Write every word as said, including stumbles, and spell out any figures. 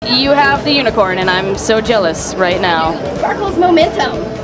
you have the unicorn, and I'm so jealous right now. Sparkle's momentum.